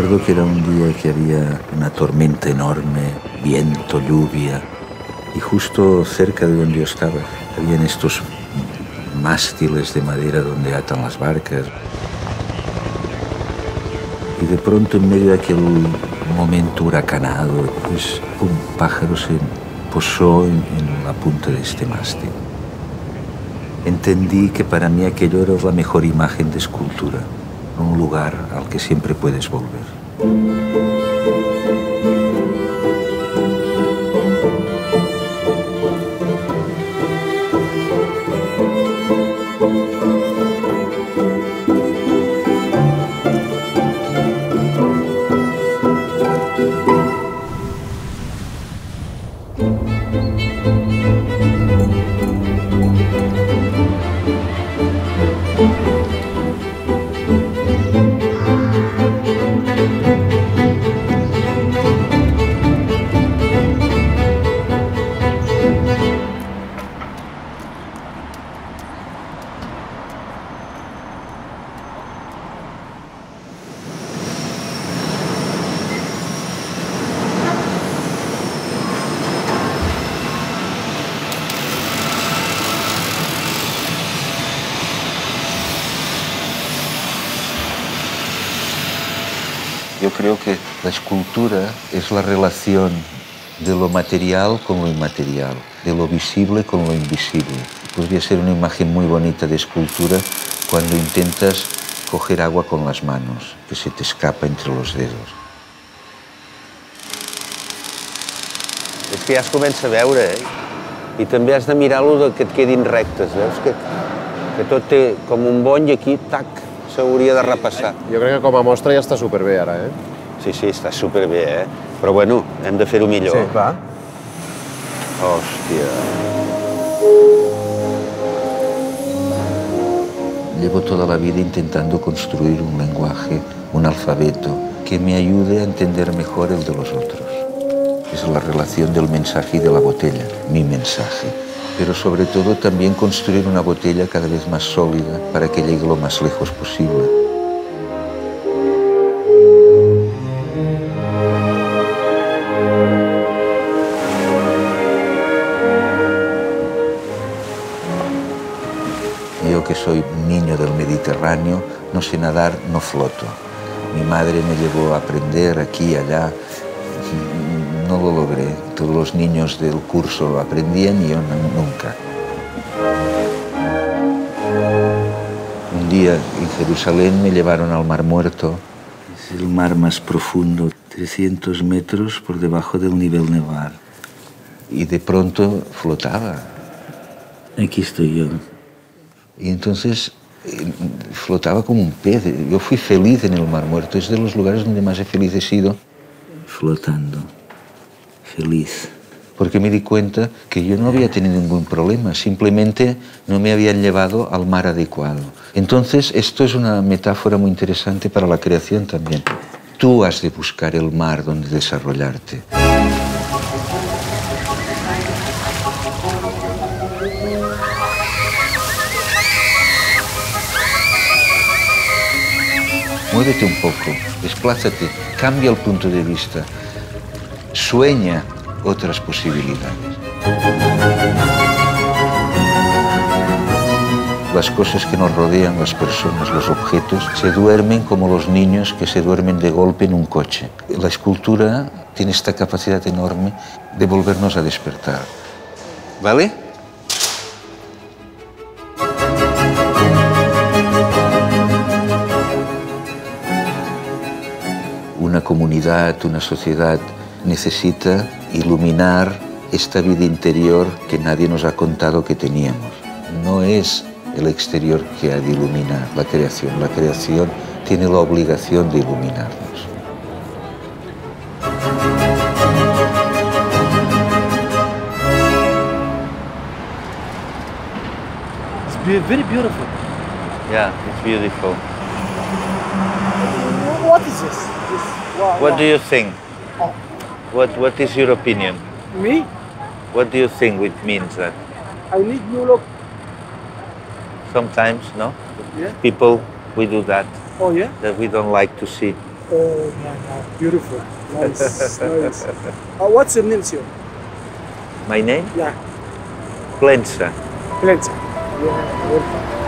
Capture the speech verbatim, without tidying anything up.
recuerdo que era un día que había una tormenta enorme, viento, lluvia, y justo cerca de donde yo estaba habían estos mástiles de madera donde atan las barcas. Y de pronto, en medio de aquel momento huracanado, pues un pájaro se posó en, en la punta de este mástil. Entendí que para mí aquello era la mejor imagen de escultura, un lugar al que siempre puedes volver. Yo creo que la escultura es la relación de lo material con lo inmaterial, de lo visible con lo invisible. Podría ser una imagen muy bonita de escultura cuando intentas coger agua con las manos, que se te escapa entre los dedos. És que ja es comença a veure, eh? I també has de mirar-lo que et quedin rectes, veus? Que, que tot té com un bony i aquí, tac, s'hauria de repassar. Jo crec que com a mostra ja està superbé ara, eh? Sí, sí, està superbé, eh? Però bueno, hem de fer-ho millor. Sí, va. Hòstia. Llevo toda la vida intentando construir un lenguaje, un alfabeto, que me ayude a entender mejor el de los otros. Es la relación del mensaje y de la botella, mi mensaje. Pero sobre todo también construir una botella cada vez más sólida para que llegue lo más lejos posible. Yo, que soy un niño del Mediterráneo, no sé nadar, no floto. Mi madre me llevó a aprender aquí y allá. No lo logré. Todos los niños del curso lo aprendían y yo no, nunca. Un día en Jerusalén me llevaron al Mar Muerto. Es el mar más profundo, trescientos metros por debajo del nivel del mar. Y de pronto flotaba. Aquí estoy yo. Y entonces flotaba como un pez. Yo fui feliz en el Mar Muerto. Es de los lugares donde más feliz he sido. Flotando. Feliz. Porque me di cuenta que yo no había tenido ningún problema, simplemente no me habían llevado al mar adecuado. Entonces, esto es una metáfora muy interesante para la creación también. Tú has de buscar el mar donde desarrollarte. Muévete un poco, desplázate, cambia el punto de vista. Sueña otras posibilidades. Las cosas que nos rodean, las personas, los objetos, se duermen como los niños que se duermen de golpe en un coche. La escultura tiene esta capacidad enorme de volvernos a despertar. ¿Vale? Una comunidad, una sociedad necesita iluminar esta vida interior que nadie nos ha contado que teníamos. No es el exterior que ha de iluminar la creación. La creación tiene la obligación de iluminarnos. It's very beautiful. Yeah, it's beautiful. What is this? this wow, What wow. do you think? Oh. What, what is your opinion? Me? What do you think it means that? I need you look. Sometimes, no? Yeah. People, we do that, Oh, yeah? that we don't like to see. Oh, yeah, yeah. Beautiful. Nice, nice. Uh, what's your name, sir? My name? Yeah, Plensa. Plenty. Yeah, welcome.